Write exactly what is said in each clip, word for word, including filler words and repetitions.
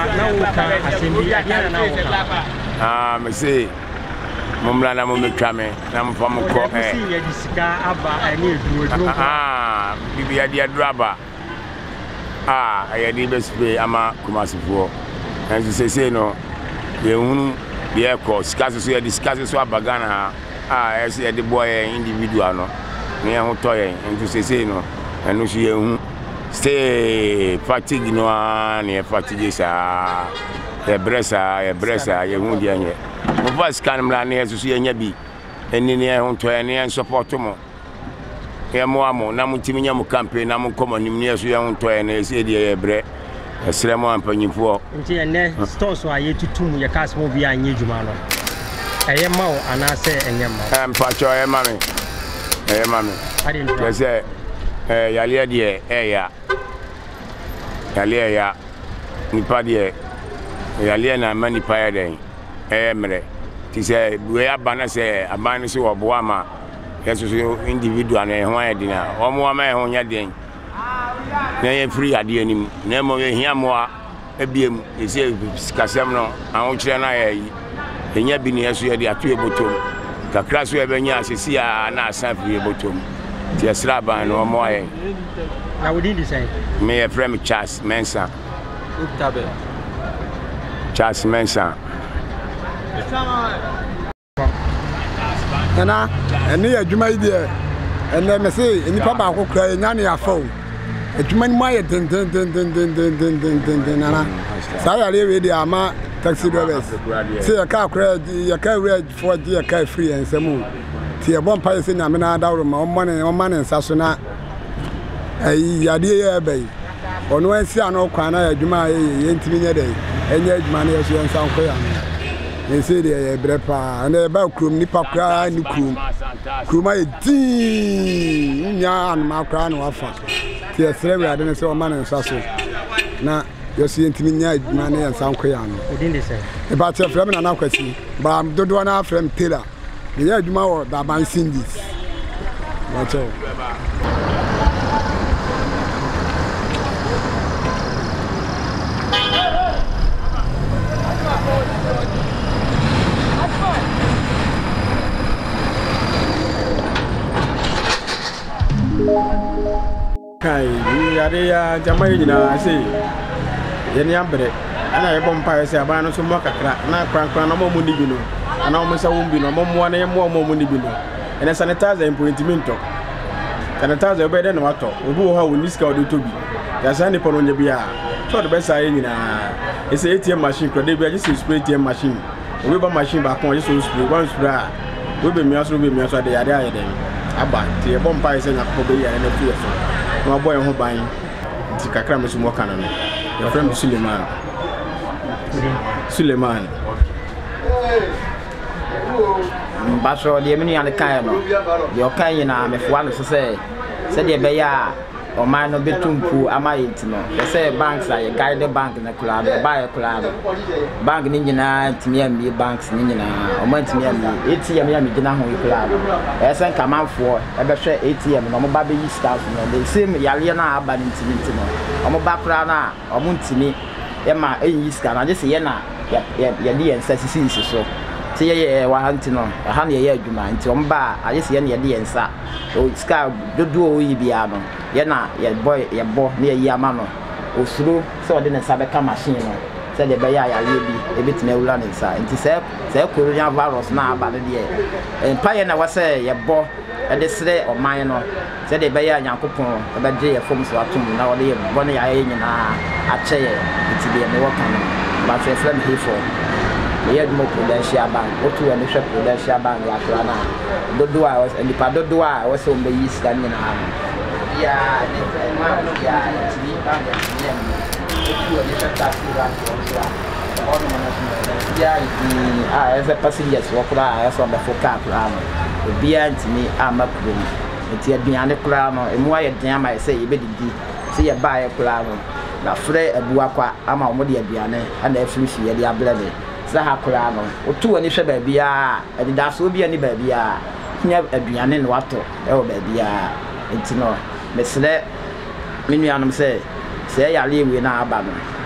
na wo ka asembi adia na wo ah me say mumla na mumtwa me na mfa mko eh si ye disika aba ene eduro eduro ah bibi adia draba ah ayedi bespe ama Kumasi fo enso se se no ye hunu ye ko sika so ye disika so abagana ah ese ye de boy individual no me ho to ye enso se se no enu so ye hu stay fatigue no ani fatigue sa e bresa e bresa ye hu dia nye mo voice kan mla ne so ye nya bi eni ne ho to ye ne support mo e mo amo na mutimi nya mo campaign na mo komanim ne so ye ho to ye ne se dia ye bre esre mo ampanyimfo nti ene store so aye tutum ye cast mo bi anye djuma no eye ma o anase enye ma em pa cho e ma me e ma me ade ntwa ese eh yale de e ya yale ya nipa de yale na mani pa ya den e mre ti se we abana se abana se wo bo ama yeso individual na ho ya dina o mo ama ho nya den na ye free ade anim na mo ye hia mo a ebiem ese sikasem no an kire na ya yi enya bi ne yeso ye de ato ebotom kakra so ye benya asesi a na asan free ebotom ti esra ban no mo aye na we dey say me a friend Charles Mensa Utabe Charles Mensa Nana eni adwuma yi de ene me say enipa ba ko kra enya ne afo adwuma ni ma ye den den den den den den den den den den nana sa ya le we de ama taxi drivers say ya ka kra ya ka red for ya ka free en samu ti e bon pa say na me na dawro ma o money o money nsa so na ai ya de ye be ono ansi ana okwa na adwuma ye ntimi nya de enya adwuma na ye so nsa nko ya ne say de ye brepa na ba krum ni pakra ni krum kruma e din nya an ma kra no afa ti e sere ade ne say o money nsa so na yo si ntimi nya adwuma na ye nsa nko ya no odin de say e ba che frem na na kwasi ba dodo na frem tailor the year you know that man sing this. Watch out. Kai, we are there, Jamaica, I say. Yeni ambre, ana ye bompa se abana so mo kakra na kran kran na mo mundi bi no ana mo sa wumbi no mo mo na ye mo mo mundi bi no ene sanitizer impointment sanitizer be de na wato obi wo ha woni ska odo tobi ya sa ni pono nya bia so de be sa ye nyina ese A T M machine kro de bia just spray A T M machine obi ba machine ba kon just spray one spray we be mi aso be mi aso de yade aye den aba ti ye bompa se na ko be ya na fi so no boy ho ban ti kakra me so mo kana no your friend Suleiman Suleiman Baso de mini an kan no de o kan yina me fo an so say say de be ya o man no betumpu amayint no say banks are guide bank na kula be buy kula bank ni nyina timi am banks ni nyina o man timi am A T M ya me gina ho kula e say kamanfo e be hwe A T M no mo ba be yi staff no the same yale na aba ni timi timi o mo ba kula na o mo ntimi e ma e yi ska na je se ye na ya ya di en sasi sisi so ti ye wa hanti no ha na ye adwuma nti o mba a je se ye na ye di en sa o ska dodo o yi bia no ye na ye boy ye bo na ye yi ama no o suru se o de na sa be ka machine no se de be ya ya ye bi e bitina wula na sa nti se se coronavirus na aba de de en pa ye na wa se ye bo e de sere o man no se de be ya nyankopon e be de ye fom so atum na o de ye bo na ya ye nyina a che ye nti de me wo kan ba fe friend he for ye do prudential bank otu e me hwe prudential bank ya kra na dodo a ndi pa dodo a wo se o be yi sika nyina ya ni ma no ya ti bank ya ni otu e me hwe tax bank so a on na ya ni a ese passengers wo kra a so be fo car kra no obia ntimi a makrum nti aduane kra no emu aye dan ma se ye be didi se ye ba ye kra no na frɛ abuwa kwa ama omo de aduane ana afiri fie de ablebe sa ha kura no otu ani hwɛ ba bia ade da so bia ni ba bia nya aduane no wato e wo ba bia enti no mesrɛ menuanom sɛ sɛ yale ewe na aba no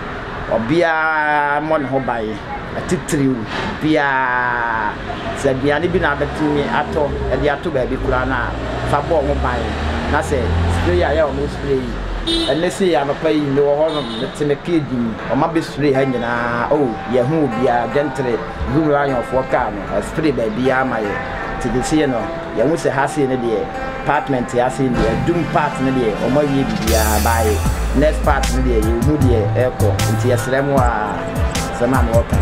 obia mon ho bae atitiriu bia se bia ni bi na betimi ato e de ato ba bi kura na fa bo ho bae na se spray ya ya o spray ene se ya no pay no ho no teme keji o ma be spray ha nyina o ye hu bia dentre room lion for car no spray ba bia ma ye ti de se no ye hu se ha se ne de apartment ya se ne dum part ne de o ma wie bia bae next part ne de ye hu de echo nti ye srem wa sama no ka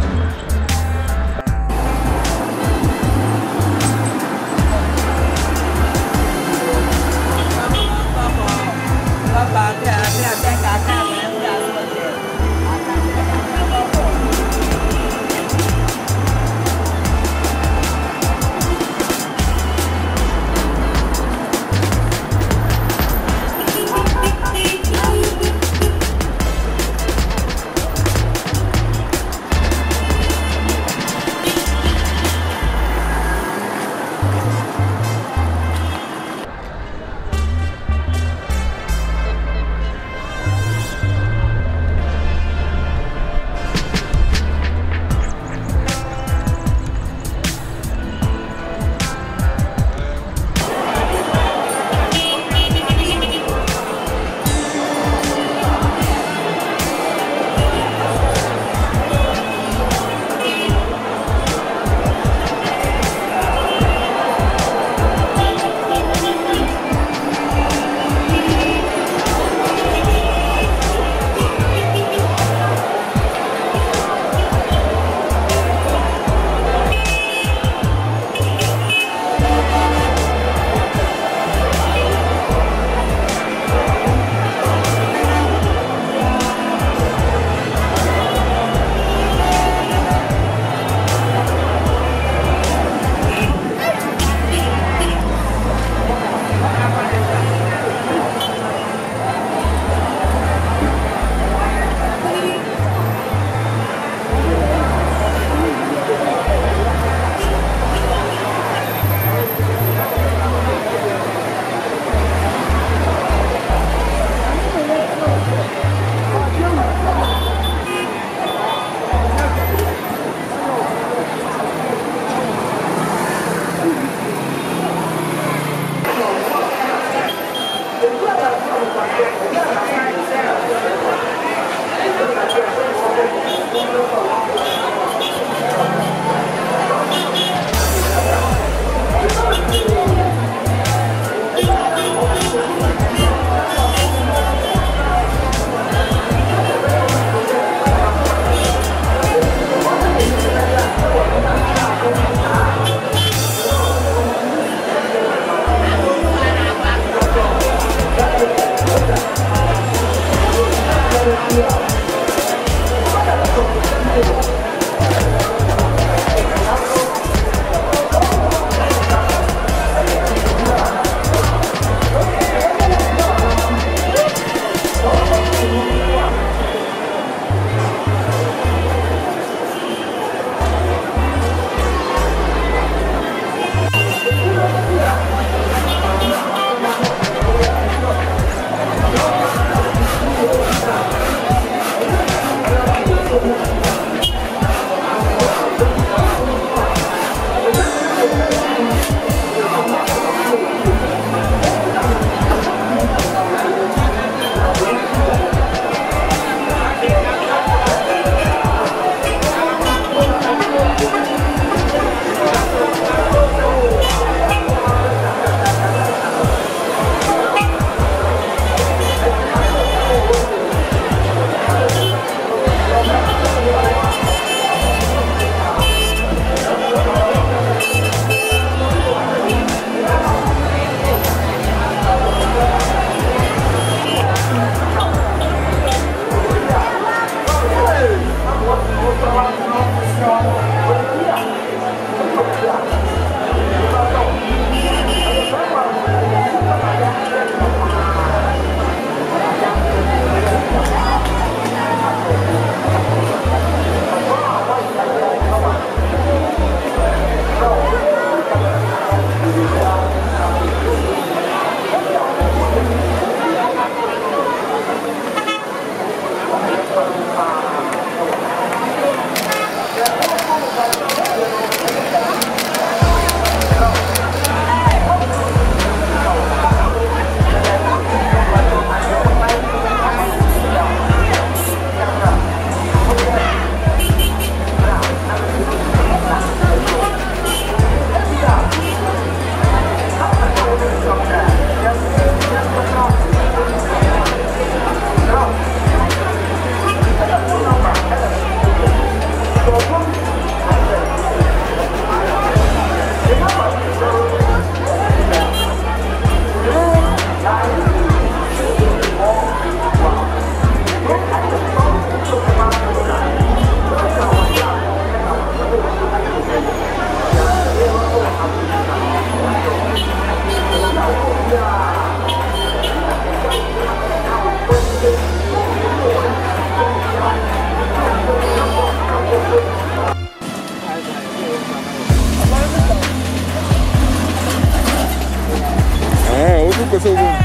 ko so wo